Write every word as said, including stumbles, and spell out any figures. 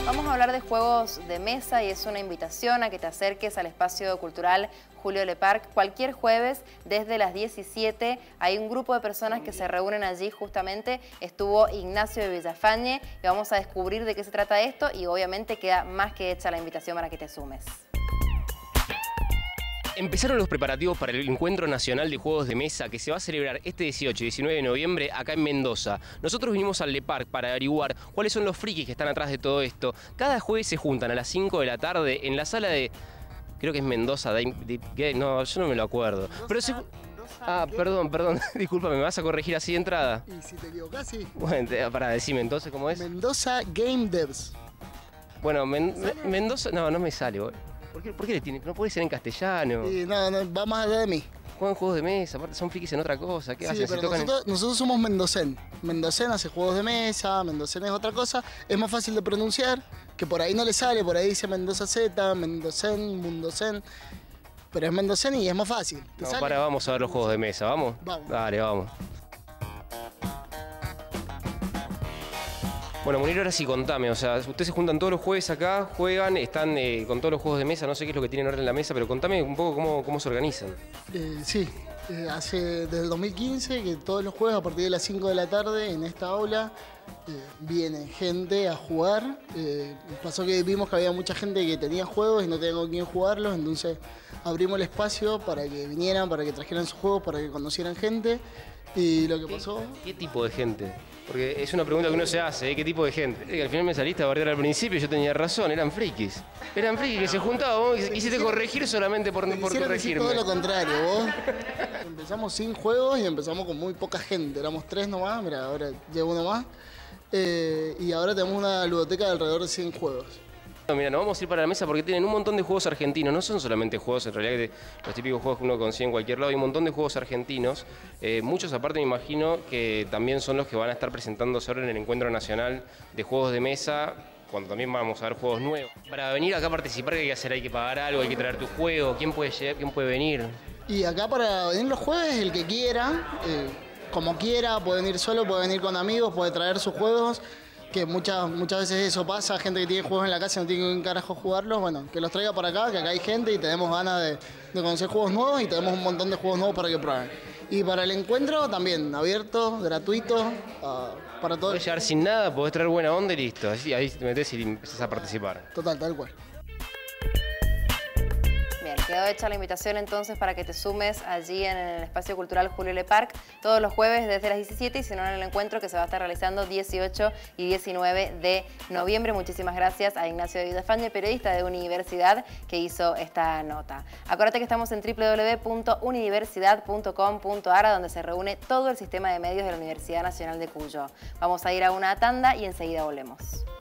Vamos a hablar de juegos de mesa y es una invitación a que te acerques al espacio cultural Julio Leparc. Cualquier jueves desde las diecisiete hay un grupo de personas que se reúnen allí justamente. Estuvo Ignacio de Villafañe y vamos a descubrir de qué se trata esto y obviamente queda más que hecha la invitación para que te sumes. Empezaron los preparativos para el Encuentro Nacional de Juegos de Mesa que se va a celebrar este dieciocho y diecinueve de noviembre acá en Mendoza. Nosotros vinimos al Leparc para averiguar cuáles son los frikis que están atrás de todo esto. Cada jueves se juntan a las cinco de la tarde en la sala de... Creo que es Mendoza, de, de, de, no, yo no me lo acuerdo. Mendoza, Pero se, ah, ¿qué? perdón, perdón, discúlpame, ¿me vas a corregir así de entrada? Y si te equivocás, sí. Bueno, para decirme entonces cómo es. Mendoza Game Devs. Bueno, Men, Mendoza, no, no me sale, boludo. ¿Por qué, ¿Por qué le tiene? No puede ser en castellano. Sí, no, no, va más allá de mí. Juegan juegos de mesa, aparte son frikis en otra cosa. ¿Qué sí, hacen? Pero ¿Se tocan nosotros, en... nosotros somos Mendocén. Mendocén hace juegos de mesa, Mendocén es otra cosa. Es más fácil de pronunciar, que por ahí no le sale, por ahí dice Mendoza Z, Mendocén, Mundocén. Pero es Mendocén y es más fácil. No, para, vamos a ver los juegos de mesa, ¿vamos? Vamos. Dale, vamos. Bueno, Munir, ahora sí, contame, o sea, ustedes se juntan todos los jueves acá, juegan, están eh, con todos los juegos de mesa, no sé qué es lo que tienen ahora en la mesa, pero contame un poco cómo, cómo se organizan. Eh, sí, eh, hace desde el dos mil quince que todos los jueves a partir de las cinco de la tarde en esta aula eh, viene gente a jugar. Eh, pasó que vimos que había mucha gente que tenía juegos y no tenía con quién jugarlos, entonces abrimos el espacio para que vinieran, para que trajeran sus juegos, para que conocieran gente. Y lo que ¿Qué, pasó... ¿Qué tipo de gente? Porque es una pregunta que uno se hace, ¿eh? ¿Qué tipo de gente? Que al final me saliste a bardear al principio y yo tenía razón, eran frikis. Eran frikis que se juntaban, vos quisiste corregir solamente por, por corregirme. Todo lo contrario, vos. Empezamos sin juegos y empezamos con muy poca gente, éramos tres nomás, mira, ahora llevo uno más. Eh, y ahora tenemos una ludoteca de alrededor de cien juegos. No, mira, nos vamos a ir para la mesa porque tienen un montón de juegos argentinos, no son solamente juegos en realidad que los típicos juegos que uno consigue en cualquier lado, hay un montón de juegos argentinos, eh, muchos aparte me imagino que también son los que van a estar presentándose ahora en el Encuentro Nacional de Juegos de Mesa, cuando también vamos a ver juegos nuevos. Para venir acá a participar, ¿qué hay que hacer? Hay que pagar algo, hay que traer tu juego, ¿quién puede llegar, quién puede venir? Y acá para venir los jueves, el que quiera, eh, como quiera, puede venir solo, puede venir con amigos, puede traer sus juegos. Que muchas, muchas veces eso pasa, gente que tiene juegos en la casa y no tiene un carajo jugarlos, bueno, que los traiga para acá, que acá hay gente y tenemos ganas de, de conocer juegos nuevos y tenemos un montón de juegos nuevos para que prueben. Y para el encuentro también, abierto, gratuito, uh, para todo. Puedes llegar sin nada, podés traer buena onda y listo, así ahí te metés y empezás a participar. Total, tal cual. Bien, quedó hecha la invitación entonces para que te sumes allí en el Espacio Cultural Julio Leparc todos los jueves desde las diecisiete y si no en el encuentro que se va a estar realizando dieciocho y diecinueve de noviembre. Muchísimas gracias a Ignacio de Villafañe, periodista de Universidad, que hizo esta nota. Acuérdate que estamos en w w w punto universidad punto com punto a r donde se reúne todo el sistema de medios de la Universidad Nacional de Cuyo. Vamos a ir a una tanda y enseguida volvemos.